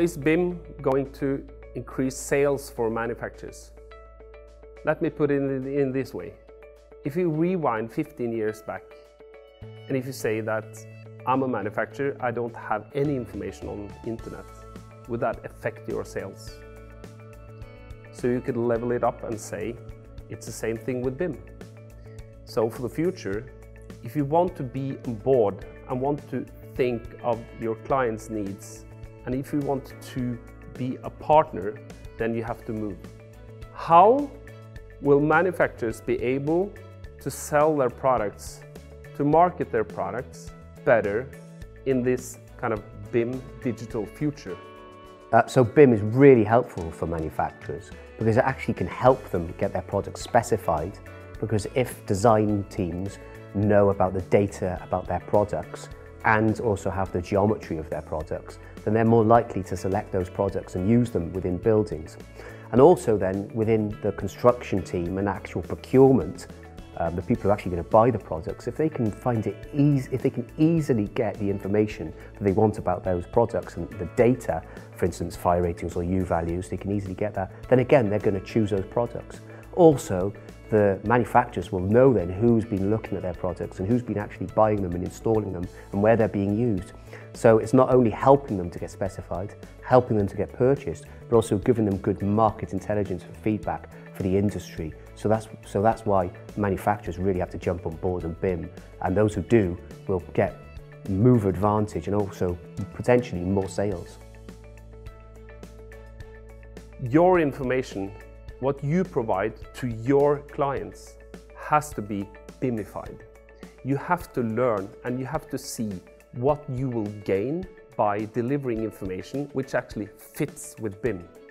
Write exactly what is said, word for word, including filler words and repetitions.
is B I M going to increase sales for manufacturers? Let me put it in, in this way. If you rewind fifteen years back, and if you say that I'm a manufacturer, I don't have any information on internet, would that affect your sales? So you could level it up and say, it's the same thing with B I M. So for the future, if you want to be on board and want to think of your clients' needs, and if you want to be a partner, then you have to move. How will manufacturers be able to sell their products, to market their products better in this kind of B I M digital future? Uh, so B I M is really helpful for manufacturers because it actually can help them get their products specified, because if design teams know about the data about their products and also have the geometry of their products, then they're more likely to select those products and use them within buildings. And also then within the construction team and actual procurement, um, the people who are actually going to buy the products, if they can find it easy, if they can easily get the information that they want about those products and the data, for instance fire ratings or U values, they can easily get that, then again they're going to choose those products. Also, the manufacturers will know then who's been looking at their products and who's been actually buying them and installing them and where they're being used. So it's not only helping them to get specified, helping them to get purchased, but also giving them good market intelligence and feedback for the industry. So that's, so that's why manufacturers really have to jump on board on B I M, and those who do will get move advantage and also potentially more sales. Your information, what you provide to your clients, has to be BIMified. You have to learn and you have to see what you will gain by delivering information which actually fits with B I M.